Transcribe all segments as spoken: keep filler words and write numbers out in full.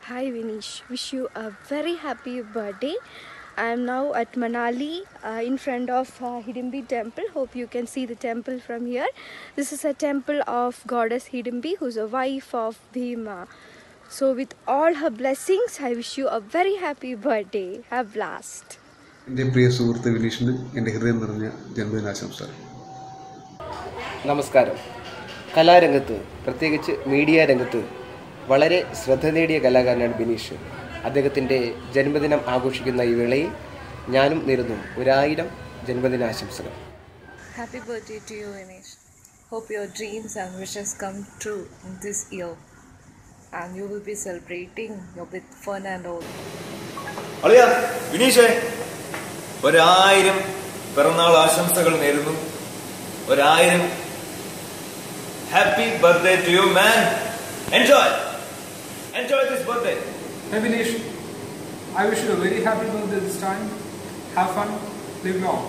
Hi Vinish, wish you a very happy birthday. I am now at Manali uh, in front of uh, Hidimbi temple. Hope you can see the temple from here. This is a temple of goddess Hidimbi, who's a wife of Bhima. So with all her blessings, I wish you a very happy birthday. Have blast. എൻ്റെ പ്രിയ സുഹൃത്ത് വിനീഷിന് എൻ്റെ ഹൃദയം നിറഞ്ഞ ജന്മദിനാശംസകൾ. നമസ്കാരം. കലാരംഗത്ത്, പ്രത്യേകിച്ച് media രംഗത്ത് വളരെ ശ്രദ്ധ നേടിയ കലാകാരനാണ് ബിനീഷ്. അദ്ദേഹത്തിൻ്റെ ജന്മദിനം ആഘോഷിക്കുന്ന ഈ വേളയിൽ ഞാനും നേരുന്നു ഒരായിരം ജന്മദിനാശംസകൾ. Happy birthday to you, Nair. Hope your dreams and wishes come true in this year, and you will be celebrating with fun and all. അളിയ വിനീഷേ, ഒരായിരം പിറന്നാൾ ആശംസകൾ നേരുന്നു. ഒരായിരം happy birthday to you man. Enjoy enjoy this birthday. Hey Vinesh, I wish you a very happy birthday this time. Have fun, live long.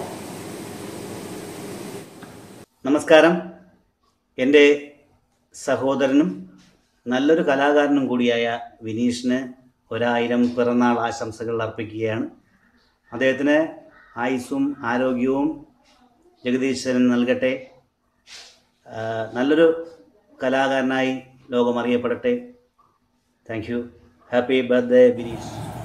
നമസ്കാരം. എൻ്റെ സഹോദരനും നല്ലൊരു കലാകാരനും കൂടിയായ വിനീഷിന് ഒരായിരം പിറന്നാൾ ആശംസകൾ അർപ്പിക്കുകയാണ്. അദ്ദേഹത്തിന് ആയുസ്സും ആരോഗ്യവും ജഗദീശ്വരൻ നൽകട്ടെ. നല്ലൊരു കലാകാരനായി ലോകം അറിയപ്പെടട്ടെ. Thank you. Happy birthday Vineesh.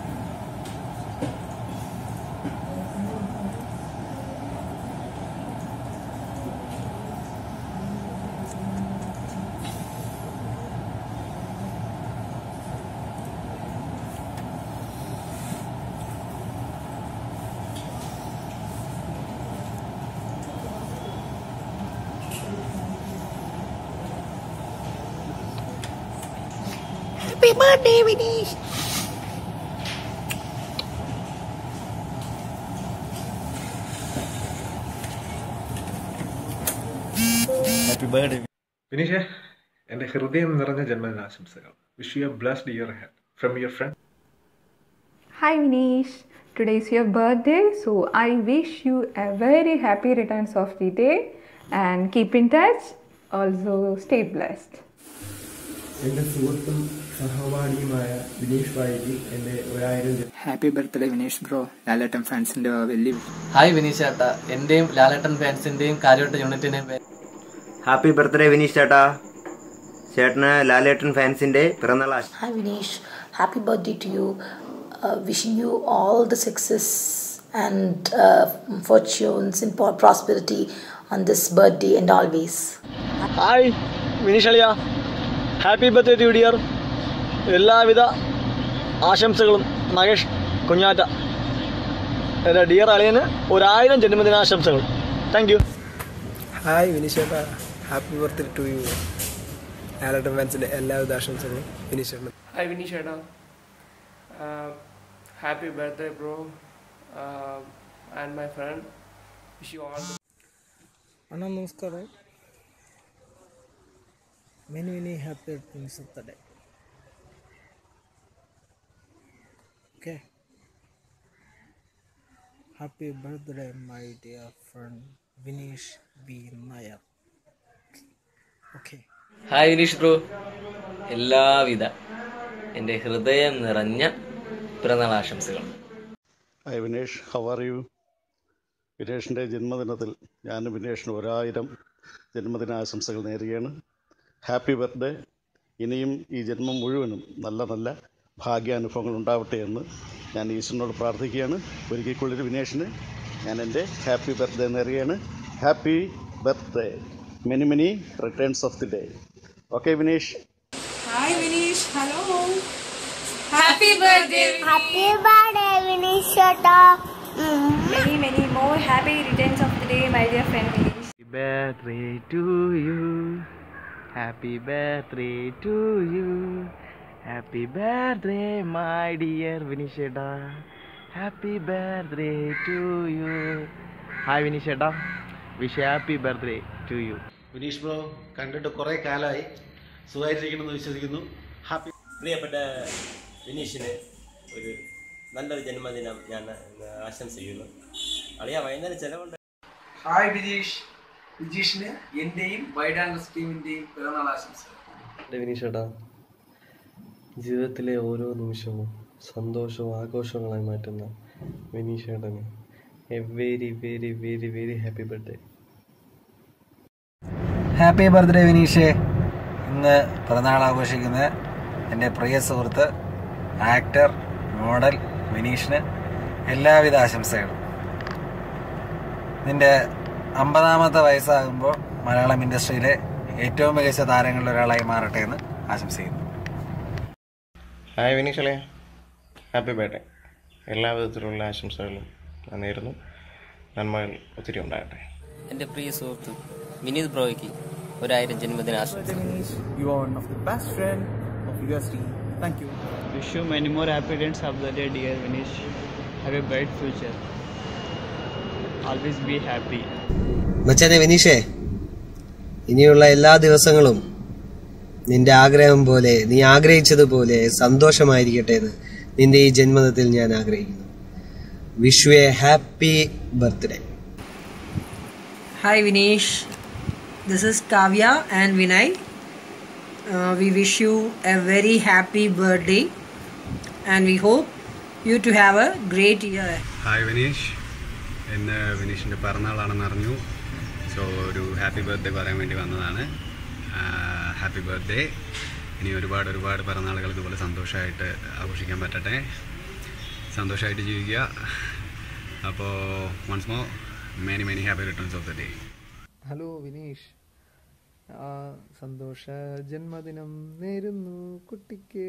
Happy birthday, Vinesh! Happy birthday വിനീഷേ, എൻ്റെ ഹൃദയം നിറഞ്ഞ ജന്മദിനാശംസകൾ. Wish you a blessed year ahead from your friend. Hi Vinesh, today is your birthday, so I wish you a very happy returns of the day and keep in touch. Also stay blessed. എൻ്റെ സുഹൃത്തും സഹപാഠിയുമായ വിനീഷ് ഭായിക്ക് എൻ്റെ ഒരായിരം happy birthday Vineesh bro. Lalettan ഫാൻസിന്റെ വലിയ hi Vineesh ചേട്ടാ, എന്റെയും ലാലേട്ടൻ ഫാൻസിന്റെയും കാര്യവട്ട യൂണിറ്റിന്റെയും ഹാപ്പി ബർത്ത്ഡേ വിനീഷ് ചേട്ടാ. ചേട്ടന് ലാലേട്ടൻ ഫാൻസിന്റെ പിറന്നാൾ ആശംസകൾ. Hi Vinesh, happy birthday to you. Uh, wishing you all the success and uh, fortunes and prosperity on this birthday and always. Hi Vinesh aliya, happy birthday to you dear. എല്ലാവിധ ആശംസകളും മഹേഷ് കുഞ്ഞാറ്റ എൻ്റെ dear അളിയന് ഒരായിരം ജന്മദിനാശംസകൾ. Thank you. Hi Vineesh ചേട്ടാ, happy birthday to you. Lalettan ഫാൻസിൻ്റെ എല്ലാവിധ ആശംസകളും വിനീഷ് ചേട്ടൻ. ഹായ് വിനീഷ് ചേട്ടാ, happy birthday bro and my friend. Wish you all. അണ്ണാ നമസ്കാരം. Many many happy returns of the day. Okay. Happy birthday, my dear friend Vinesh B. Nair. Okay. Hi Vineesh bro, എല്ലാവിധ എൻ്റെ ഹൃദയം നിറഞ്ഞ പിറന്നാൾ ആശംസകൾ. Hi Vinesh, how are you? വിനേഷിൻ്റെ ജന്മദിനത്തിൽ ഞാൻ വിനേഷിന് ഒരായിരം ജന്മദിനാശംസകൾ നേരുകയാണ്. Happy birthday. ഇനിയും ഈ ജന്മം മുഴുവനും നല്ല നല്ല ഭാഗ്യാനുഭവങ്ങൾ ഉണ്ടാവട്ടെ എന്ന് ഞാൻ ഈശ്വരനോട് പ്രാർത്ഥിക്കുകയാണ്. ഒരിക്കൽ കൂടി വിനേഷിന് ഞാൻ എൻ്റെ ഹാപ്പി ബർത്ത്ഡേ നേരുകയാണ്. Happy birthday, many many returns of the day. Okay Vinesh. Hi Vineesh, hello, happy birthday. Happy birthday, Vinesh ചേട്ടാ. Many many more happy returns of the day, my dear friend Vinesh. Happy birthday to you. Happy birthday to you. Happy birthday, my dear Vinesh ചേട്ടാ. Happy birthday to you. Hi Vinesh ചേട്ടാ, wish happy birthday to you. Vineesh bro, കണ്ടിട്ട് കുറേ കാലമായി. സുഖമായിട്ടിരിക്കണമെന്ന് വിശ്വസിക്കുന്നു. Happy. പ്രിയപ്പെട്ട വിനീഷിന് ഒരു നല്ലൊരു ജന്മദിനം ഞാൻ ആശംസിക്കുന്നു. അളിയ വൈകുന്നേരം ചിലവുണ്ട്. ഹായ് വിജീഷ്. വിജീഷിന് എൻ്റെയും വൈഡ് ആംഗിൾസ് ടീമിൻ്റെയും പിറന്നാൾ ആശംസകൾ. വിനീഷ് ചേട്ടാ, ജീവിതത്തിലെ ഓരോ നിമിഷവും സന്തോഷവും ആഘോഷങ്ങളായി മാറ്റുന്ന വിനീഷ് ഏട്ടന് a very very very very happy birthday. Happy birthday വിനീഷേ. ഇന്ന് പിറന്നാൾ ആഘോഷിക്കുന്ന എൻ്റെ പ്രിയ സുഹൃത്ത് ആക്ടർ മോഡൽ വിനീഷിന് എല്ലാവിധ ആശംസകളും. നിൻ്റെ അമ്പതാമത്തെ വയസ്സാകുമ്പോൾ മലയാളം ഇൻഡസ്ട്രിയിലെ ഏറ്റവും മികച്ച താരങ്ങളിൽ ഒരാളായി മാറട്ടെ എന്ന് ആശംസിക്കുന്നു. ഹായ് വിനീഷ് അളിയ, ഹാപ്പി ബർത്ത്ഡേ. എല്ലാ വിധത്തിലുള്ള ആശംസകളും ഞാൻ നേരുന്നു. നന്മകൾ ഒത്തിരി ഉണ്ടാകട്ടെ. എൻ്റെ പ്രിയ സുഹൃത്ത് വിനീത് ബ്രോയ്ക്ക് ഒരായിരം ജന്മദിനാശംസകൾ. You are one of the best friend of U S T. Thank you. Wish you many more happy days of the day, dear Vinish. Have a bright future. Always be happy. മച്ചാനെ വിനീഷേ, ഇനിയുള്ള എല്ലാ ദിവസങ്ങളും നിന്റെ ആഗ്രഹം പോലെ, നീ ആഗ്രഹിച്ചതുപോലെ സന്തോഷമായിരിക്കട്ടെ എന്ന് നിന്റെ ഈ ജന്മദിനത്തിൽ ഞാൻ ആഗ്രഹിക്കുന്നു. Wish you a happy birthday. Hi Vinish, this is Kavya and Vinay. Uh, we wish you a very happy birthday and we hope you to have a great year. Hi Vineesh, ഇന്ന് വിനീഷിൻ്റെ പിറന്നാളാണെന്ന് അറിഞ്ഞു. സോ ഒരു happy birthday പറയാൻ വേണ്ടി വന്നതാണ്. Happy birthday. ഇനി ഒരുപാട് ഒരുപാട് പിറന്നാളുകൾ ഇതുപോലെ സന്തോഷമായിട്ട് ആഘോഷിക്കാൻ പറ്റട്ടെ, സന്തോഷമായിട്ട് ജീവിക്കുക. അപ്പോൾ once more many many happy returns of the day. Hello Vineesh, സന്തോഷ ജന്മദിനം നേരുന്നു കുട്ടിക്ക്.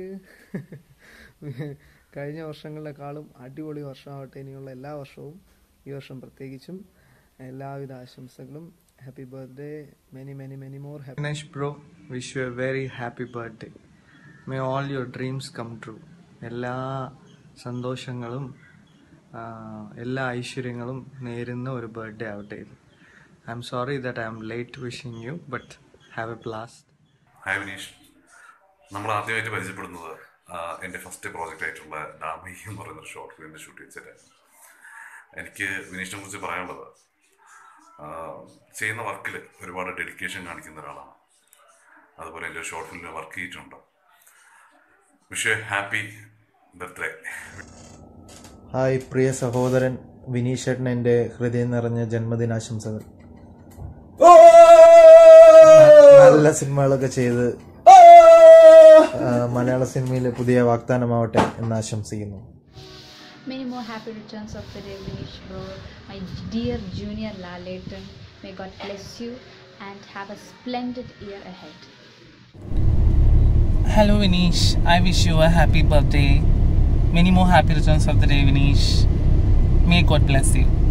കഴിഞ്ഞ വർഷങ്ങളെക്കാളും അടിപൊളി വർഷമാവട്ടെ ഇനിയുള്ള എല്ലാ വർഷവും, ഈ വർഷം പ്രത്യേകിച്ചും. എല്ലാവിധ ആശംസകളും. Happy birthday, many many many more happy. Vinesh bro, wish you a very happy birthday. May all your dreams come true. എല്ലാ സന്തോഷങ്ങളും എല്ലാ ഐശ്വര്യങ്ങളും നേരുന്ന ഒരു ബർത്ത്ഡേ ആവട്ടെ ഇത്. I am sorry that I am late wishing you, but have a blast. Hi Vineesh, നമ്മൾ ആദ്യമായിട്ട് പരിചയപ്പെടുന്നത് എൻ്റെ ഫസ്റ്റ് പ്രോജക്റ്റ് ആയിട്ടുള്ള ഡാമി എന്ന് പറയുന്നൊരു ഷോർട്ട് ഫിലിമിൻ്റെ ഷൂട്ട് വെച്ചിട്ടായിരുന്നു. എനിക്ക് വിനീഷിനെ കുറിച്ച് പറയാനുള്ളത്, ചെയ്യുന്ന വർക്കിൽ ഒരുപാട് ഡെഡിക്കേഷൻ കാണിക്കുന്ന ഒരാളാണ്. അതുപോലെ എൻ്റെ ഷോർട്ട് ഫിലിമിൽ വർക്ക് ചെയ്തിട്ടുണ്ട്. Wish happy birthday. ഹായ് പ്രിയ സഹോദരൻ വിനീഷ് ഏട്ടൻ, എൻ്റെ ഹൃദയം നിറഞ്ഞ ജന്മദിനാശംസകൾ. നല്ല സിനിമകളൊക്കെ ചെയ്ത് മലയാള സിനിമയിലെ പുതിയ വാഗ്ദാനമാവട്ടെ എന്ന് ആശംസിക്കുന്നു. Many more happy returns of the day, Vinish bro, my dear junior Laletan. May God bless you and have a splendid year ahead. Hello Vinish, I wish you a happy birthday. Many more happy returns of the day, Vinish. May God bless you.